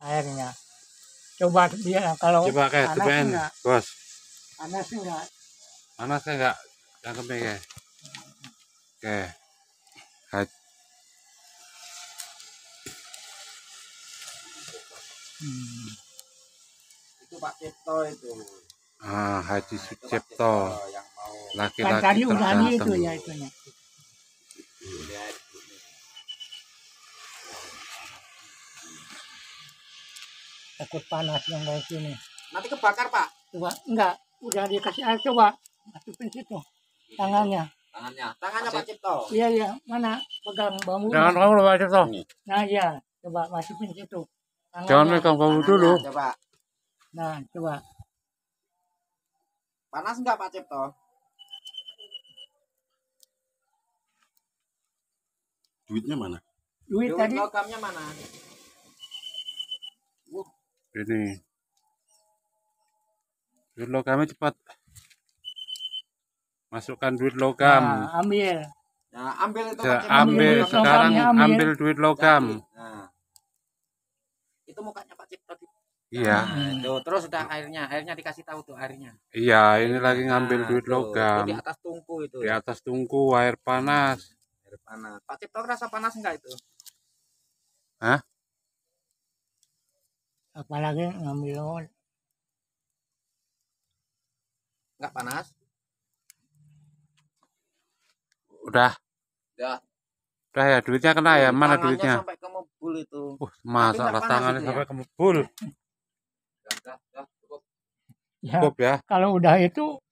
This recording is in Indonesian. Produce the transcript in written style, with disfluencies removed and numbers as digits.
airnya. Coba dia kalau Coba kayak panas cobain, enggak, bos. panas enggak. Panas kan enggak? Cangkemnya kayak. Oke. Itu Pak Cipto itu. Haji Sucipto, Yang mau Kan laki-laki tadi udah di itu terganteng. ya itunya. lihat. Takut panas yang kayak sini. Nanti kebakar Pak Coba enggak, udah dikasih air, coba masukin situ tangannya. tangannya Pak Cipto. Iya iya, mana pegang bambu. Jangan kamu lupa Cipto. Nah iya, coba masukin situ. Jangan Tangannya. pegang bambu dulu. Coba. Nah, coba. Panas enggak Pak Cipto? Duitnya mana? Duit tadi logamnya mana? Ini. Duit logamnya cepat. Masukkan duit logam. nah, ambil. Nah, ambil itu Ya, Pak Cipto. ambil duit sekarang, logamnya, ambil duit logam. Nah. Itu mukanya Pak Cipto. Iya. Tuh, terus udah airnya dikasih tahu tuh airnya. Iya, ini lagi ngambil duit Tuh, logam. itu di atas tungku itu. Di atas tungku air panas. Air panas. Pak Cipto rasa panas enggak itu? Hah? Apalagi ngambil Enggak panas? Udah. Ya. Udah ya, duitnya kena ya. Mana Tangannya duitnya? sampai ke mobil itu. Masalah panas tangannya itu ya? sampai ke mebul. Udah, cukup. ya. Cukup ya. Kalau udah itu